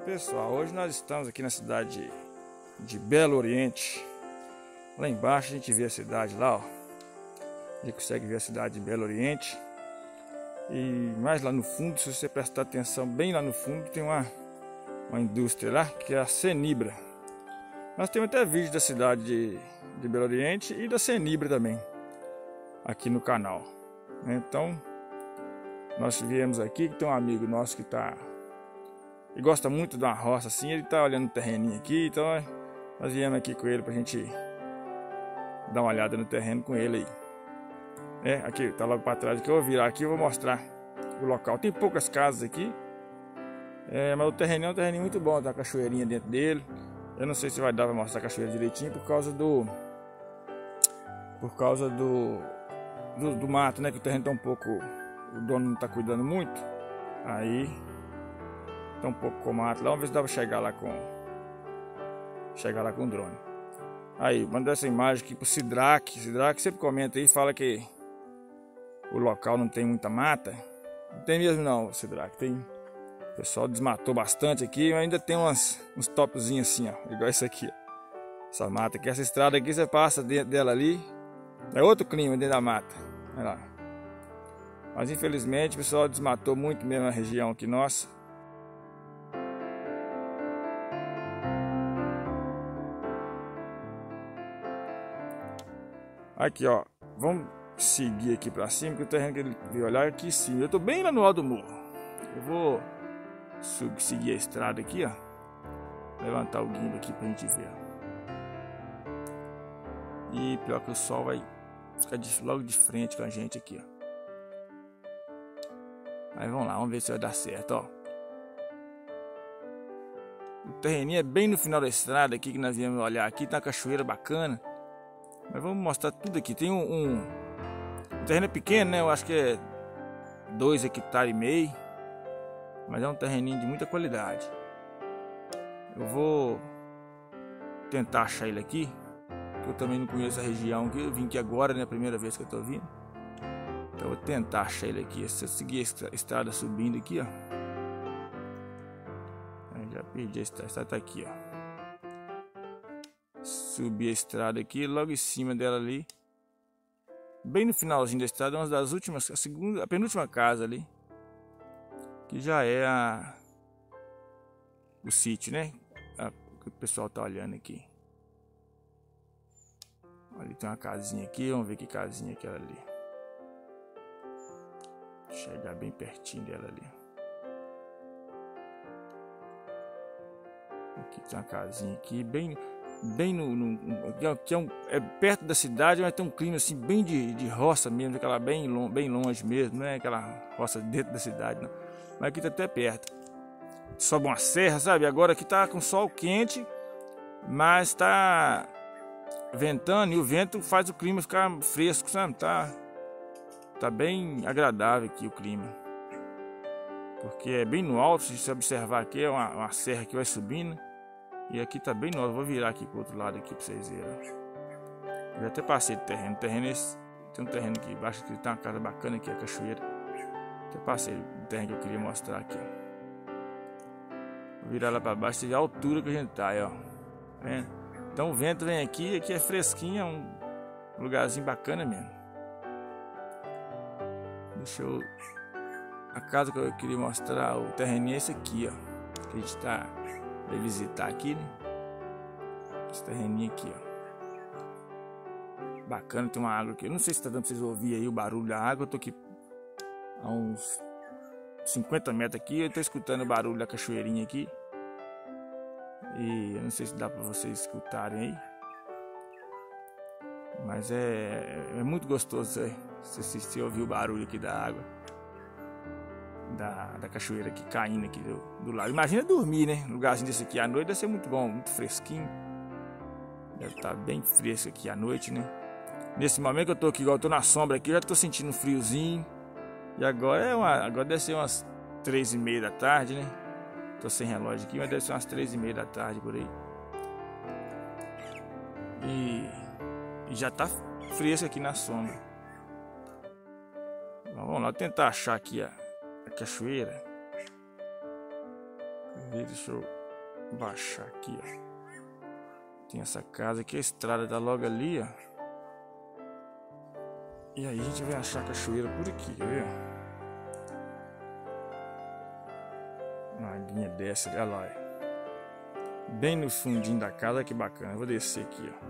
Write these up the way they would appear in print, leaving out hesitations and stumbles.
Pessoal, hoje nós estamos aqui na cidade de Belo Oriente. Lá embaixo a gente vê a cidade lá, ó. A gente consegue ver a cidade de Belo Oriente. E mais lá no fundo, se você prestar atenção, bem lá no fundo tem uma indústria lá, que é a Cenibra. Nós temos até vídeo da cidade de Belo Oriente e da Cenibra também, aqui no canal. Então, nós viemos aqui, que tem um amigo nosso que ele gosta muito de uma roça assim, ele tá olhando o terreninho aqui, então nós viemos aqui com ele pra gente dar uma olhada no terreno com ele aí. Aqui, tá logo pra trás aqui, eu vou virar aqui e vou mostrar o local. Tem poucas casas aqui, mas o terreno é um terreninho muito bom, tem uma cachoeirinha dentro dele. Eu não sei se vai dar pra mostrar a cachoeira direitinho por causa do mato, né, que o terreno tá um pouco, o dono não tá cuidando muito, aí tá um pouco com mato lá. Vamos ver se dá pra chegar lá com o drone. Aí, mandar essa imagem aqui pro Sidraque. Sidraque sempre comenta aí, fala que o local não tem muita mata. Não tem mesmo não, Sidraque. Tem. O pessoal desmatou bastante aqui, mas ainda tem uns topzinhos assim, ó. Igual esse aqui, ó. Essa mata aqui, essa estrada aqui, você passa dentro dela ali. É outro clima dentro da mata. Olha lá. Mas infelizmente o pessoal desmatou muito mesmo a região aqui nossa. Aqui, ó, vamos seguir aqui pra cima, que o terreno que ele veio olhar aqui em cima. Eu tô bem lá no alto do morro. Eu vou seguir a estrada aqui, ó. Levantar o gimbal aqui pra gente ver. E pior que o sol vai ficar logo de frente com a gente aqui, ó. Aí vamos lá, vamos ver se vai dar certo, ó. O terreninho é bem no final da estrada aqui que nós viemos olhar aqui. Tá uma cachoeira bacana. Mas vamos mostrar tudo aqui. Tem o terreno é pequeno, né? Eu acho que é 2,5 hectares. Mas é um terreninho de muita qualidade. Eu vou tentar achar ele aqui, que eu também não conheço a região. Eu vim aqui agora, né? A primeira vez que eu tô vindo. Então eu vou tentar achar ele aqui. Se eu seguir a estrada subindo aqui, ó. Eu já perdi a estrada tá aqui, ó. Subir a estrada aqui, logo em cima dela ali, bem no finalzinho da estrada, uma das últimas, a penúltima casa ali, que já é o sítio, né? Que o pessoal tá olhando aqui. Ali tem uma casinha aqui, vamos ver que casinha é aquela ali. Vou chegar bem pertinho dela ali. Aqui tem uma casinha aqui, bem é perto da cidade, mas tem um clima assim bem de roça mesmo, aquela bem longe mesmo, não é aquela roça dentro da cidade, não. Mas aqui tá até perto. Sobe uma serra, sabe? Agora aqui tá com sol quente, mas tá ventando e o vento faz o clima ficar fresco, sabe? Tá bem agradável aqui o clima. Porque é bem no alto, se você observar aqui, é uma serra que vai subindo. E aqui tá bem novo. Vou virar aqui pro outro lado aqui pra vocês verem. Eu já até passei do terreno. Tem um terreno aqui embaixo que tem uma casa bacana aqui, a cachoeira. Até passei do terreno que eu queria mostrar aqui, ó. Vou virar lá pra baixo, você vê a altura que a gente tá aí, ó. Então o vento vem aqui é fresquinho, é um lugarzinho bacana mesmo. A casa que eu queria mostrar, o terreninho é esse aqui, ó. Que a gente vai visitar aqui, né? Esse terreninho aqui, ó. Bacana, tem uma água aqui. Eu não sei se tá dando pra vocês ouvirem aí o barulho da água. Eu tô aqui a uns 50 metros aqui. Eu tô escutando o barulho da cachoeirinha aqui. E eu não sei se dá pra vocês escutarem aí. Mas é muito gostoso você ouvir o barulho aqui da água. Da cachoeira aqui caindo aqui do lado. Imagina dormir, né? Um lugarzinho desse aqui à noite deve ser muito bom, muito fresquinho. Deve estar bem fresco aqui à noite, né? Nesse momento que eu tô aqui, igual eu tô na sombra aqui, eu já tô sentindo um friozinho. E agora deve ser umas 3h30 da tarde, né? Tô sem relógio aqui, mas deve ser umas 3h30 da tarde por aí. E já tá fresco aqui na sombra. Então, vamos lá tentar achar aqui a cachoeira. Deixa eu baixar aqui, ó. Tem essa casa aqui, a estrada tá logo ali, ó. E aí a gente vai achar a cachoeira por aqui, quer ver? Uma linha desce ali, olha lá. Bem no fundinho da casa, que bacana. Eu vou descer aqui, ó.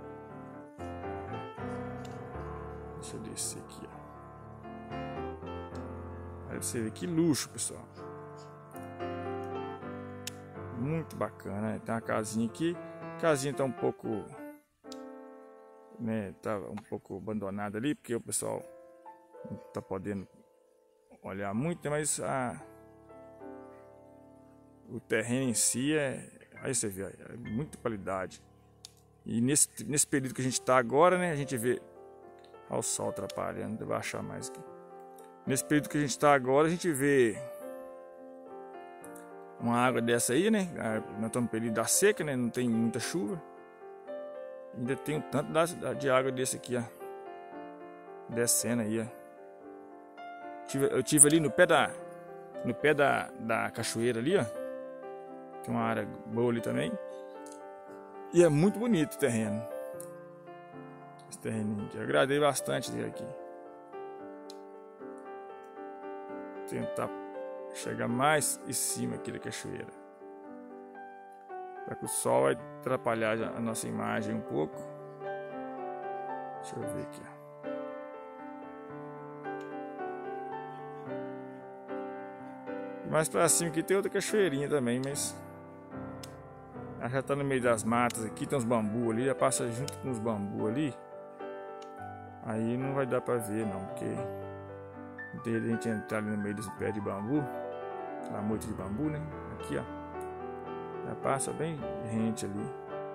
Deixa eu descer aqui, ó. Aí você vê que luxo, pessoal. Muito bacana, né? Tem uma casinha aqui. A casinha tá um pouco, né? Tá um pouco abandonada ali, porque o pessoal não tá podendo olhar muito, né? Mas o terreno em si aí você vê, é muita qualidade. E nesse período que a gente tá agora, né? A gente vê. Olha o sol atrapalhando, devo baixar mais aqui. Nesse período que a gente tá agora, a gente vê uma água dessa aí, né? Nós estamos no período da seca, né? Não tem muita chuva. Ainda tem um tanto de água desse aqui, ó. Descendo aí, ó. Eu tive ali no pé da cachoeira ali, ó. Tem uma área boa ali também. E é muito bonito o terreno. Esse terreninho aqui. Eu agradei bastante dele aqui. Tentar chegar mais em cima aqui da cachoeira. Será que o sol vai atrapalhar a nossa imagem um pouco? Deixa eu ver aqui. Mais pra cima aqui tem outra cachoeirinha também, mas ela já tá no meio das matas aqui, tem uns bambu ali, já passa junto com os bambu ali. Aí não vai dar pra ver não, porque desde a gente entrar ali no meio dos pés de bambu, lá muito de bambu, né? Aqui, ó. Já passa bem rente ali.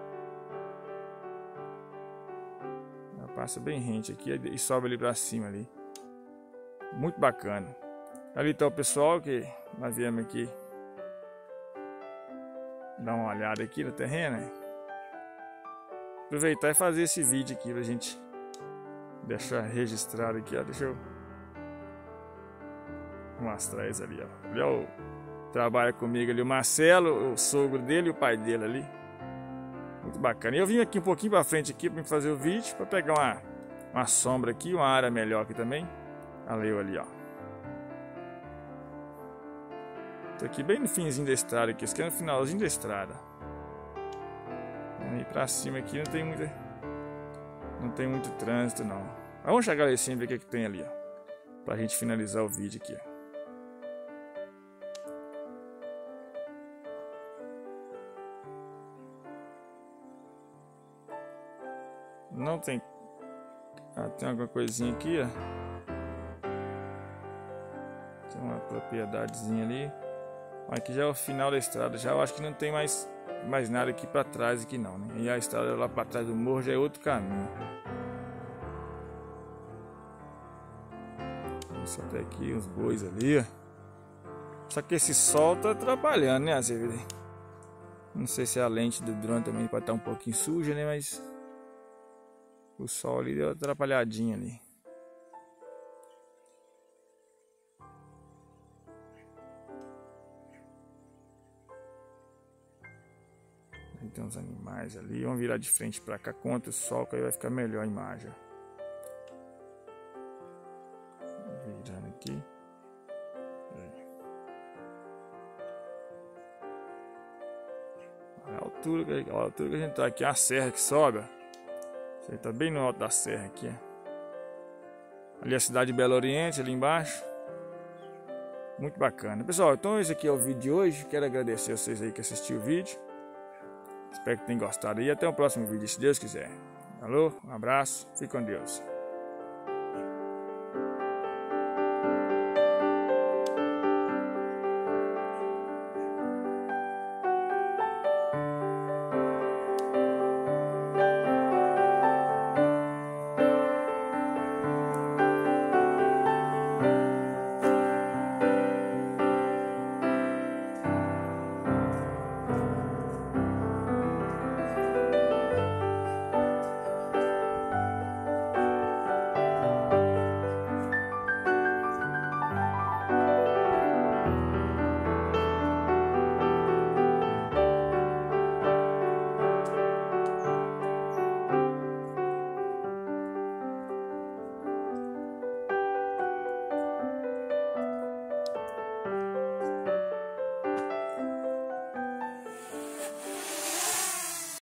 Já passa bem rente aqui e sobe ali pra cima ali. Muito bacana. Ali tá o pessoal que nós viemos aqui dar uma olhada aqui no terreno, né? Aproveitar e fazer esse vídeo aqui pra gente deixar registrado aqui, ó. Deixa eu mostrar isso ali, ó. Olha o trabalha comigo ali, o Marcelo, o sogro dele e o pai dele ali. Muito bacana. E eu vim aqui um pouquinho pra frente aqui pra fazer o vídeo, pra pegar uma sombra aqui, uma área melhor aqui também. Valeu ali, ó. Tô aqui bem no finzinho da estrada aqui, esse aqui é no finalzinho da estrada. E pra cima aqui não tem muito trânsito não. Mas vamos chegar lá em cima e ver o que tem ali, ó. Pra gente finalizar o vídeo aqui, ó. Não tem... tem alguma coisinha aqui, ó. Tem uma propriedadezinha ali. Aqui já é o final da estrada, já eu acho que não tem mais nada aqui pra trás aqui não, né? E a estrada lá pra trás do morro já é outro caminho. Só tem aqui uns bois ali, ó. Só que esse sol tá atrapalhando, né? Não sei se a lente do drone também pode estar um pouquinho suja, né? Mas o sol ali deu uma atrapalhadinha ali. Tem uns animais ali, vamos virar de frente pra cá contra o sol, que aí vai ficar melhor a imagem. Virando aqui. Olha a altura que a gente tá aqui, a serra que sobe. Você tá bem no alto da serra aqui. Ali a cidade de Belo Oriente, ali embaixo. Muito bacana. Pessoal, então esse aqui é o vídeo de hoje. Quero agradecer a vocês aí que assistiram o vídeo. Espero que tenham gostado e até o próximo vídeo, se Deus quiser. Alô, um abraço, fique com Deus.